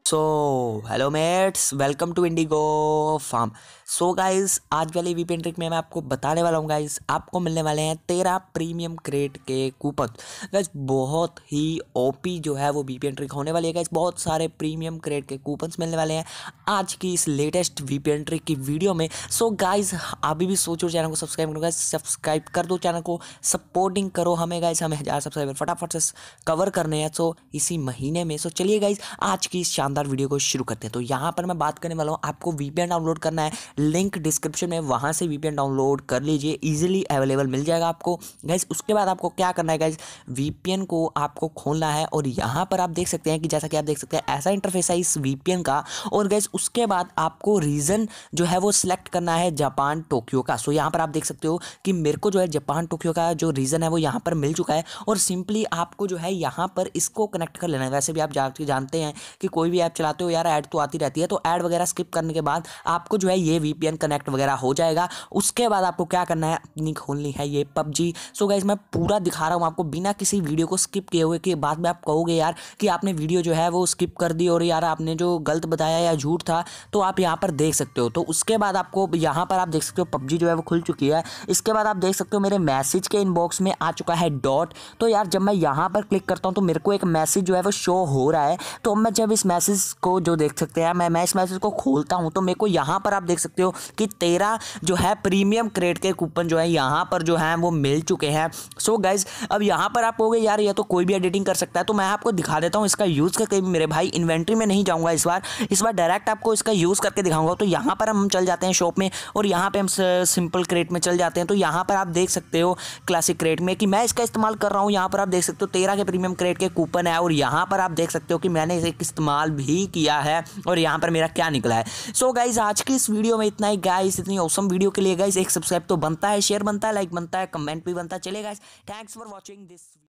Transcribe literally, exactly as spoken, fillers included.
So hello mates, welcome to Indigo Farm. So guys, आज वाली VPN trick में मैं आपको बताने वाला हूँ गाइस, आपको मिलने वाले हैं तेरह प्रीमियम क्रेट के कूपन। गाइस बहुत ही ओपी जो है वो वीपीएन ट्रिक होने वाली है गाइस। बहुत सारे प्रीमियम क्रेट के कूपन्स मिलने वाले हैं आज की इस लेटेस्ट वीपीएन ट्रिक की वीडियो में। सो गाइस अभी भी सोचो चैनल को सब्सक्राइब करो गाइस, सब्सक्राइब कर दो चैनल को, सपोर्टिंग करो हमें गाइस। हमें हज़ार सब्सक्राइबर फटाफट से कवर करने हैं सो इसी महीने में। सो चलिए गाइस आज की इस शानदार वीडियो को शुरू करते हैं। तो यहाँ पर मैं बात करने वाला हूँ, आपको वीपीएन डाउनलोड करना है, लिंक डिस्क्रिप्शन में, वहाँ से वीपीएन डाउनलोड कर लीजिए, इजीली अवेलेबल मिल जाएगा आपको गाइस। उसके बाद आपको क्या करना है गाइस, वीपीएन को आपको खोलना है और यहाँ पर आप देख सकते हैं कि जैसा कि आप देख सकते हैं ऐसा इंटरफेस है इस वीपीएन का। और गाइस उसके बाद आपको रीजन जो है वो सिलेक्ट करना है जापान टोक्यो का। सो यहाँ पर आप देख सकते हो कि मेरे को जो है जापान टोक्यो का जो रीजन है वो यहाँ पर मिल चुका है। और सिंपली आपको जो है यहाँ पर इसको कनेक्ट कर लेना है। वैसे भी आप जानते हैं कि कोई भी ऐप चलाते हो यार ऐड तो आती रहती है, तो ऐड वगैरह स्किप करने के बाद आपको जो है ये वीपीएन कनेक्ट वगैरह हो जाएगा। उसके बाद आपको क्या करना है, अपनी खोलनी है ये पबजी। सो गाइस मैं पूरा दिखा रहा हूँ आपको बिना किसी वीडियो को स्किप किए हुए, कि बाद में आप कहोगे यार कि आपने वीडियो जो है वो स्किप कर दी और यार आपने जो गलत बताया या झूठ था, तो आप यहाँ पर देख सकते हो। तो उसके बाद आपको यहाँ पर आप देख सकते हो पबजी जो है वो खुल चुकी है। इसके बाद आप देख सकते हो मेरे मैसेज के इनबॉक्स में आ चुका है डॉट। तो यार जब मैं यहाँ पर क्लिक करता हूँ तो मेरे को एक मैसेज जो है वो शो हो रहा है। तो मैं जब इस मैसेज को जो देख सकते हैं, मैं मैं इस मैसेज को खोलता हूं तो मेरे को यहाँ पर आप देख सकते हो कि तेरह जो है प्रीमियम क्रेड के कूपन जो है यहाँ पर जो है वो मिल चुके हैं। सो गाइज अब यहाँ पर आप कहोगे यार ये तो कोई भी एडिटिंग कर सकता है, तो मैं आपको दिखा देता हूँ इसका यूज़ करके। मेरे भाई इन्वेंट्री में नहीं जाऊँगा इस बार इस बार डायरेक्ट आपको इसका यूज़ करके दिखाऊंगा। तो यहाँ पर हम चल जाते हैं शॉप में और यहाँ पर हम सिंपल क्रेट में चल जाते हैं। तो यहाँ पर आप देख सकते हो क्लासिक क्रेट में कि मैं इसका इस्तेमाल कर रहा हूँ। यहाँ पर आप देख सकते हो तेरह के प्रीमियम क्रेट के कूपन है और यहाँ पर आप देख सकते हो कि मैंने इसे इस्तेमाल भी किया है और यहाँ पर मेरा क्या निकला है। सो गाइज आज की इस वीडियो में इतना ही गाइस। इतनी औसम वीडियो के लिए गाइस एक सब्सक्राइब तो बनता है, शेयर बनता है, लाइक बनता है, कमेंट भी बनता है। चलिए guys, thanks for watching this.